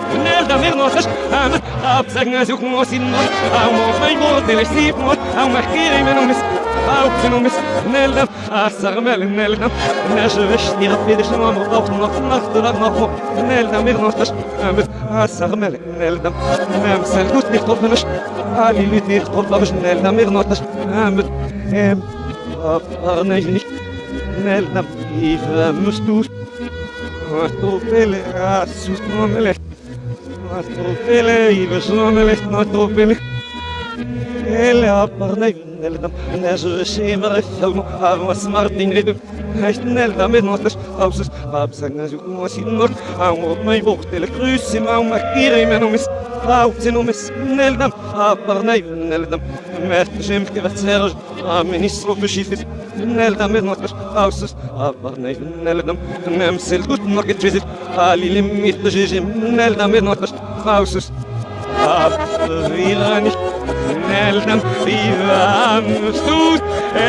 nel mir notas ab sagen so muss in not mein Wort der sieht not am kiri menumis au menumis nel asar mel nel nashvesh dir fid shmo mort noch nel mir notas asar mel nel mam salgut nicht tofnش ali nicht tofnش nel mir notas arnejni nel mustus Atropele, sus nomele. Atropele, ibes nomele, atropele. Ele aparnei, neldam, nezo semer, thelmo, avas martin redu. Echt neldam, met notas, houses, babsag nazu, mosinor, amor, mijn bochtele, cruci, ma kiri, menomis, autinomis, neldam, aparnei, neldam, met zemke, wat serge, ministro beschifit. Neldam met notas, houses, aparnei, neldam, nemsel, goed, nog het visit, ali limit, jijim, neldam met notas, houses, apvirani, neldam, vivam, stoet,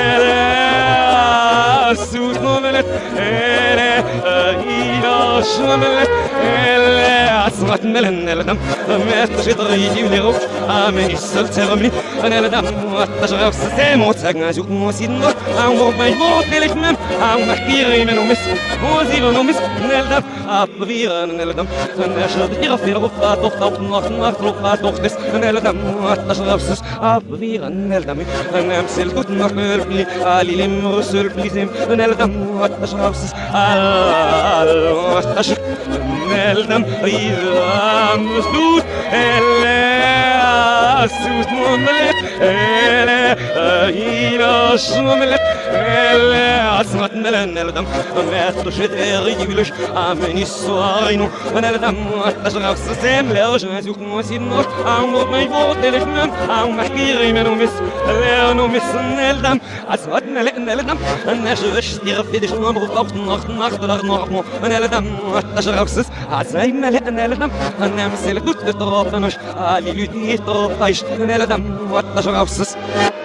sus nomelet, ina shomelet, asrat melen, neldam, met jidri, nero, amen, isel, termini, neldam, atashrav, semo, tsagna, juk, mosinor, amor, mein Wort, elifmem, am kiri, menomis, moziro, nomis, neldam, apviran, neldam, nashad, irafir, doch, noch, doch, des, neldam, atashrav, apviran, neldam, nemsel, gut, noch, ölpli, alilim, rusul, plizim, neldam, atashrav, atashrav, neldam, rivam, stut, sus nomelet, ina shomelet, asrat melen, neldam, met shederiglish, amen issoarino, neldam, atashrav, sem lerjan, zuk mosinor, amor, mein Wort, elifmem, am kiri, menomis, lernomis, neldam, asrat melen, neldam, nashvesh dir fidish, amor, noch, neldam, atashrav, asay melen, neldam, nemsel, gut, tropanosh, ali lutit, tropaish, neldam, atashrav,